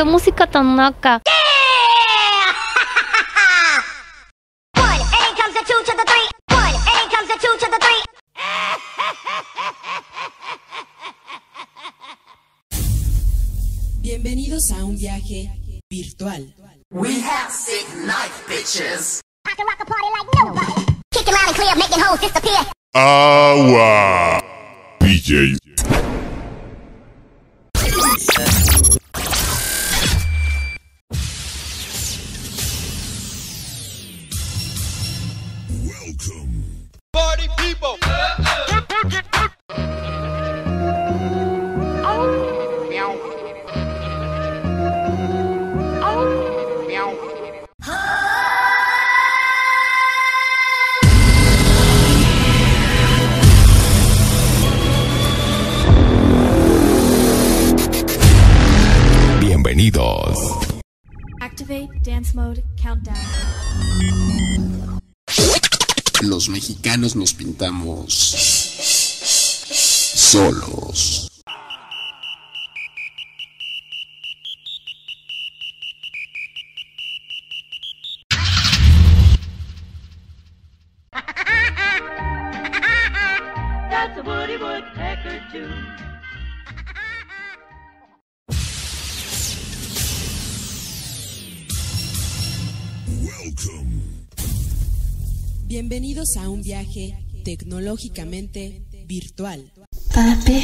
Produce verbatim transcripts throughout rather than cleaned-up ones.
¿Qué música tan naca? Bienvenidos a un viaje virtual. We have sick night, bitches. I can rock a party like nobody. Kicking loud and clear, making hoes disappear. Agua. D J. Welcome. Party people. Bienvenidos. Activate dance mode countdown. Los mexicanos nos pintamos solos. That's a Woody Woodpecker too. Welcome. Bienvenidos a un viaje tecnológicamente virtual. Papi.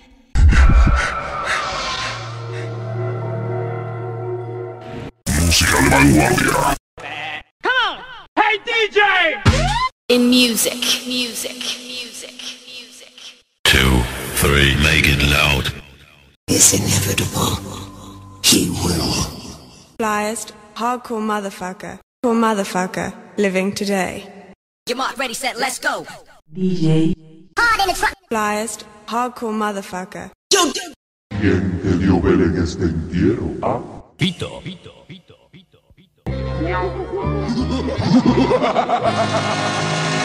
Música de vanguardia. Come on. Hey, D J. In music, music, music, music. Two, three, make it loud. It's inevitable. He will. Flyest, hardcore motherfucker, poor motherfucker, living today. Your mark, ready, set, let's go. D J. Hard in the truck. Flyest, hardcore motherfucker. ¿Quién te dio ver en este entierro? ¿Ah? Pito, pito, pito, pito, pito.